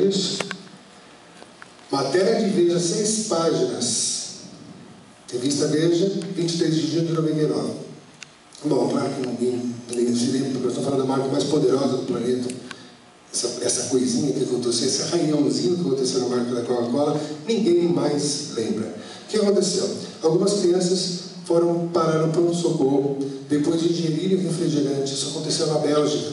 imagens, matéria de Veja, 6 páginas, revista Veja, 23 de junho de 99. Bom, claro que ninguém se lembra, porque eu estou falando da marca mais poderosa do planeta. Essa coisinha que aconteceu, esse arranhãozinho que aconteceu na marca da Coca-Cola, ninguém mais lembra. O que aconteceu? Algumas crianças foram parar no pronto-socorro depois de ingerirem refrigerante. Isso aconteceu na Bélgica.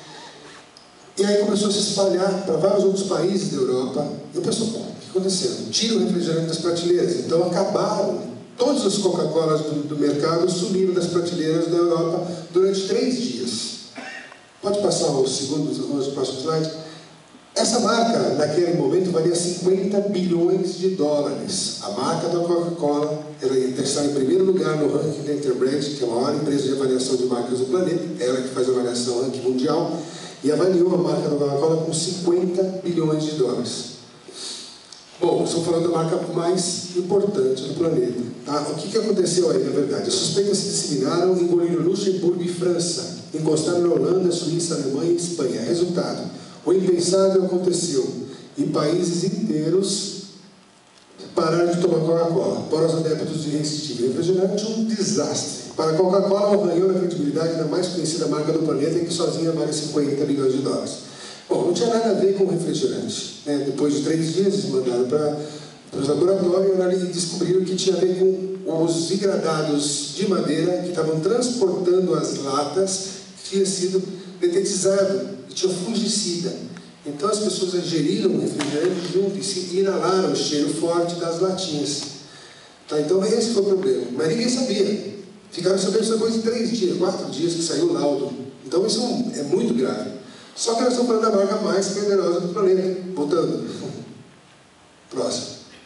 E aí começou a se espalhar para vários outros países da Europa. E o pessoal, o que aconteceu? Tira o refrigerante das prateleiras. Então acabaram. Todas as Coca-Colas do mercado sumiram das prateleiras da Europa durante 3 dias. Pode passar o próximo slide? Essa marca, naquele momento, valia 50 bilhões de dólares. A marca da Coca-Cola, ela está em primeiro lugar no ranking da Interbrand, que é a maior empresa de avaliação de marcas do planeta, ela que faz a avaliação ranking mundial, e avaliou a marca da Coca-Cola com 50 bilhões de dólares. Bom, estou falando da marca mais importante do planeta. Tá? O que aconteceu aí, na verdade? As suspeitas se disseminaram, engoliram Luxemburgo e França, encostaram na Holanda, Suíça, Alemanha e Espanha. Resultado: o impensável aconteceu e países inteiros pararam de tomar Coca-Cola. Para os adeptos de restritivo refrigerante, um desastre. Para a Coca-Cola, o arranhão na credibilidade da mais conhecida marca do planeta e que sozinha vale 50 bilhões de dólares. Bom, não tinha nada a ver com o refrigerante. Né? Depois de 3 dias, eles mandaram para os laboratórios e descobriram que tinha a ver com os engradados de madeira que estavam transportando as latas, que tinha sido detetizado e tinha fungicida. Então as pessoas ingeriram o refrigerante junto e inalaram o cheiro forte das latinhas. Tá? Então esse foi o problema. Mas ninguém sabia. Ficaram sabendo depois de 3 dias, 4 dias que saiu o laudo. Então isso é muito grave. Só que nós estamos falando da marca mais poderosa do planeta. Voltando. Próximo.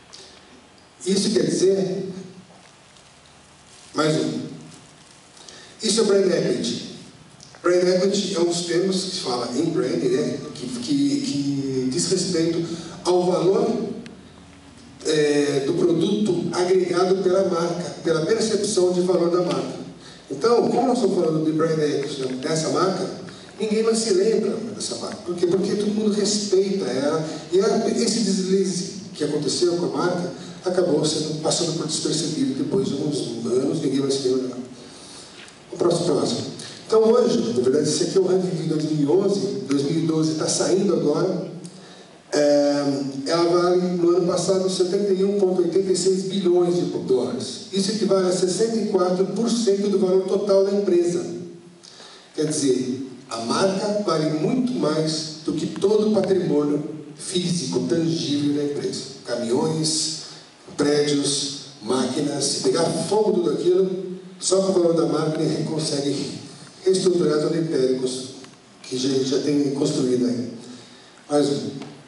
Isso quer dizer... Mais um. Isso é brand equity. Brand equity é um dos termos que se fala em brand, né? que diz respeito ao valor do produto agregado pela marca, pela percepção de valor da marca. Então, como nós estamos falando de brand equity dessa marca, ninguém mais se lembra dessa marca. Por quê? Porque todo mundo respeita ela. E esse deslize que aconteceu com a marca acabou passando por despercebido. Depois de alguns anos, ninguém mais se lembra dela. O próximo. Então hoje, na verdade, esse aqui é o ranking de 2011, 2012 está saindo agora. Ela vale, no ano passado, 71,86 bilhões de dólares. Isso equivale a 64% do valor total da empresa. Quer dizer, a marca vale muito mais do que todo o patrimônio físico, tangível da empresa. Caminhões, prédios, máquinas. Se pegar fogo tudo aquilo, só com o valor da marca ele consegue reestruturar todo o império que a gente já tem construído aí. Mais um.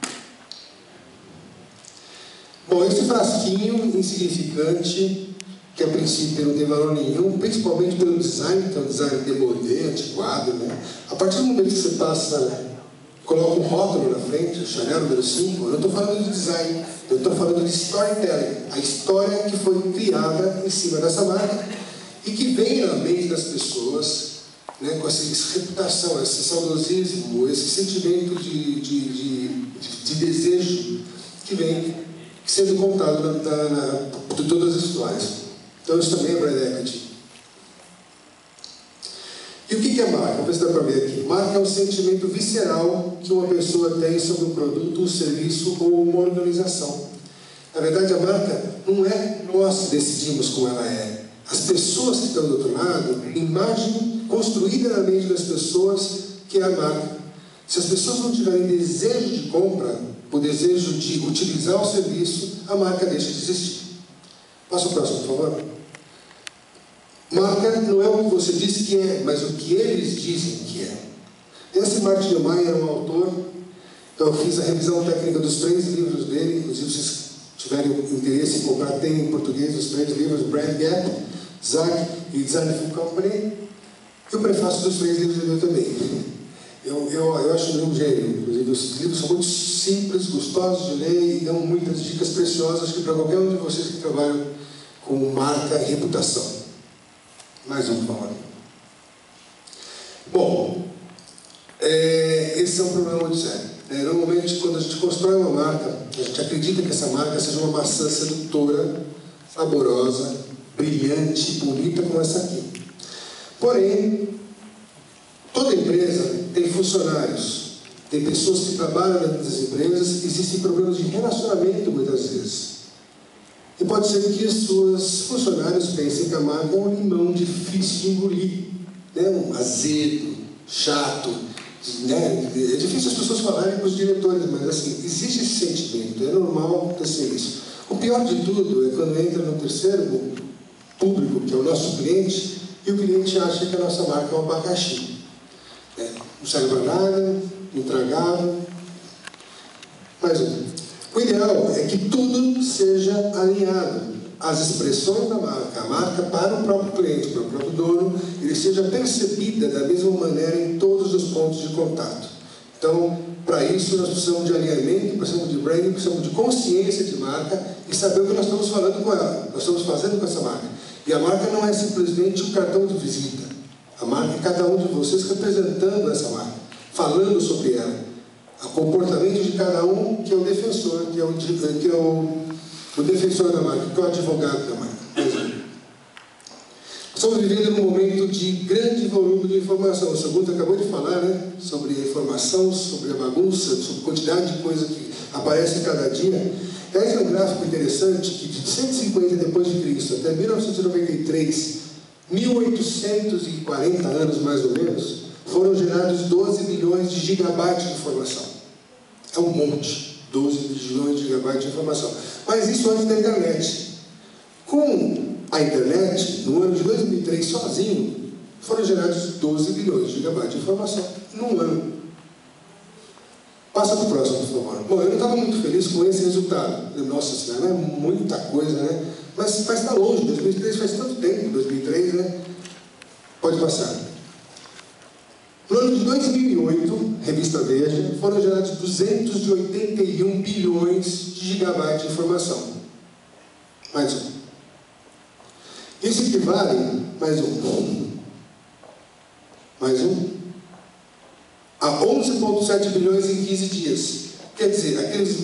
Bom, esse frasquinho insignificante, que a princípio não tem valor nenhum, principalmente pelo design, que é um design demodé, antiquado, né? A partir do momento que você passa, coloca um rótulo na frente, Chanel número 5, eu não estou falando de design, eu estou falando de storytelling, a história que foi criada em cima dessa marca e que vem na mente das pessoas, né, com essa reputação, esse saudosismo, esse sentimento de desejo que vem sendo contado de todas as histórias. Então isso também é brand equity. E o que é marca? Vamos ver se dá para ver aqui. Marca é um sentimento visceral que uma pessoa tem sobre um produto, um serviço ou uma organização. Na verdade, a marca não é nós que decidimos como ela é. As pessoas que estão do outro lado, imagem construída na mente das pessoas, que é a marca. Se as pessoas não tiverem desejo de compra, o desejo de utilizar o serviço, a marca deixa de existir. Passa o próximo, por favor. Marca não é o que você diz que é, mas o que eles dizem que é. Esse Martin Neumeier é um autor, então eu fiz a revisão técnica dos 3 livros dele, inclusive se vocês tiverem interesse em comprar, tem em português os 3 livros, Brand Gap, Zag e Design for Company, e o prefácio dos 3 livros dele também. Eu acho um gênio. Inclusive, os livros são muito simples, gostosos de ler e dão muitas dicas preciosas que para qualquer um de vocês que trabalham com marca e reputação. Mais um, por favor. Bom, esse é um problema muito sério. Normalmente, quando a gente constrói uma marca, a gente acredita que essa marca seja uma maçã sedutora, saborosa, brilhante, bonita como essa aqui. Porém, toda empresa tem funcionários, tem pessoas que trabalham dentro das empresas, existem problemas de relacionamento muitas vezes. E pode ser que os seus funcionários pensem que a marca é um limão difícil de engolir, né? Um azedo, chato, né? É difícil as pessoas falarem com os diretores, mas assim, existe esse sentimento, é normal acontecer isso. O pior de tudo é quando entra no terceiro público, que é o nosso cliente, e o cliente acha que a nossa marca é um abacaxi. Não serve para nada, intragável. Mais um. O ideal é que tudo seja alinhado. As expressões da marca, a marca para o próprio cliente, para o próprio dono, ele seja percebida da mesma maneira em todos os pontos de contato. Então, para isso, nós precisamos de alinhamento, precisamos de branding, precisamos de consciência de marca e saber o que nós estamos falando com ela, nós estamos fazendo com essa marca. E a marca não é simplesmente um cartão de visita. A marca é cada um de vocês representando essa marca, falando sobre ela. O comportamento de cada um, que é o defensor, que é o defensor da marca, que é o advogado da marca. Estamos vivendo num momento de grande volume de informação. O Segundo acabou de falar, né, sobre a informação, sobre a bagunça, sobre a quantidade de coisa que aparece cada dia. Esse é um gráfico interessante que de 150 depois de Cristo até 1993, 1840 anos mais ou menos, foram gerados 12 bilhões de gigabytes de informação. É um monte, 12 bilhões de gigabytes de informação. Mas isso antes da internet. Com a internet, no ano de 2003 sozinho, foram gerados 12 bilhões de gigabytes de informação num ano. Passa para o próximo, por favor. Bom, eu não estava muito feliz com esse resultado. Nossa Senhora, não é muita coisa, né? Mas está longe, 2003 faz tanto tempo, 2003, né? Pode passar. No ano de 2008, revista Veja, foram gerados 281 bilhões de gigabytes de informação. Mais um. Isso equivale, mais um, a 11,7 bilhões em 15 dias. Quer dizer, aqueles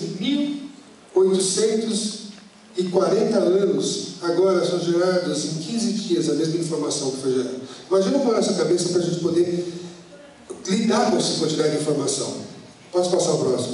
1.840 anos agora são gerados em 15 dias a mesma informação que foi gerada. Imagina com a nossa cabeça para a gente poder lidar com essa quantidade de informação. Posso passar o próximo?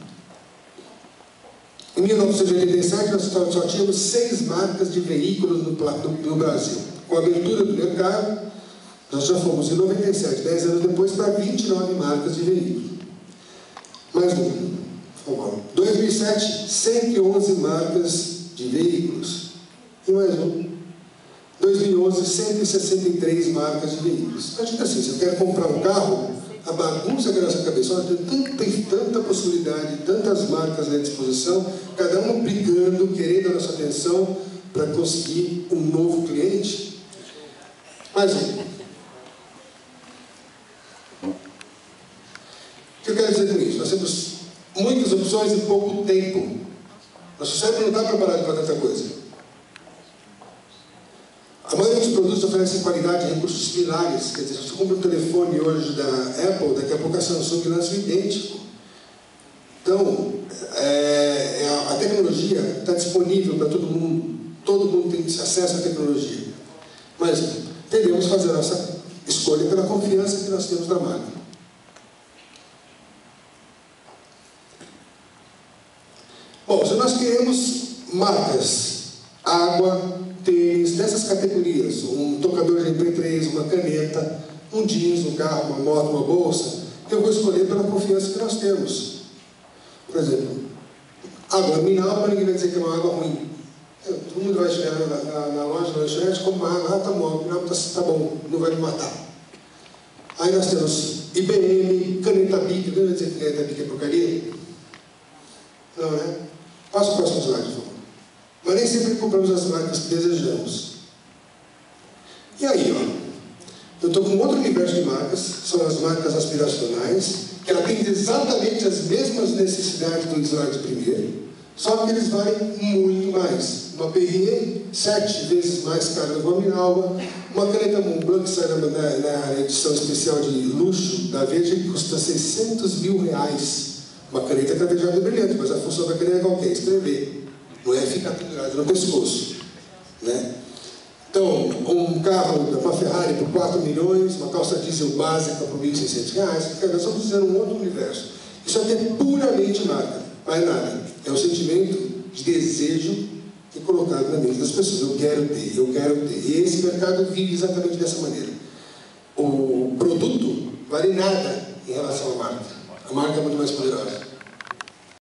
Em 1987, nós só tínhamos 6 marcas de veículos no Brasil. Com a abertura do mercado, nós já fomos em 97, 10 anos depois, para 29 marcas de veículos. Mais um, por favor. 2007, 111 marcas de veículos. E mais um. 2011, 163 marcas de veículos. A gente assim, se eu quero comprar um carro, a bagunça que é a nossa cabeça, tem tanta possibilidade, tantas marcas à disposição, cada uma brigando, querendo a nossa atenção para conseguir um novo cliente. Mais um. O que eu quero dizer com isso? Nós temos muitas opções em pouco tempo. Nosso cérebro não está preparado para tanta coisa. A maioria dos produtos oferecem qualidade e recursos similares. Quer dizer, se você compra um telefone hoje da Apple, daqui a pouco a Samsung lança o idêntico. Então, a tecnologia está disponível para todo mundo. Todo mundo tem acesso à tecnologia. Mas devemos fazer a nossa escolha pela confiança que nós temos na marca. Bom, se nós queremos marcas, água, tênis, dessas categorias, um tocador de MP3, uma caneta, um jeans, um carro, uma moto, uma bolsa, eu vou escolher pela confiança que nós temos. Por exemplo, água mineral, para ninguém vai dizer que é uma água ruim. Todo mundo vai chegar na loja, na lanchonete, compra uma água, tá bom, tá bom, não vai me matar. Aí nós temos IBM, caneta Bic, não vai dizer que caneta Bic é porcaria? Não, né? Passa o próximo slide, por favor. Mas nem sempre compramos as marcas que desejamos. E aí, ó, eu estou com um outro universo de marcas, são as marcas aspiracionais, que atendem exatamente as mesmas necessidades do slide primeiro, só que eles valem muito mais. Uma Perrier, 7 vezes mais cara do que uma Minalba, uma caneta Montblanc que sai na edição especial de luxo da Veja, que custa R$600 mil. Uma caneta cravejada é brilhante, mas a função da caneta é qualquer? Escrever. Não é ficar pendurado no pescoço. Né? Então, um carro, uma Ferrari por 4 milhões, uma calça diesel básica por R$1.600. Nós estamos dizendo um outro universo. Isso aqui é puramente marca, não é nada. É o sentimento de desejo que é colocado na mente das pessoas. Eu quero ter, eu quero ter. E esse mercado vive exatamente dessa maneira. O produto vale nada em relação à marca. A marca é muito mais poderosa.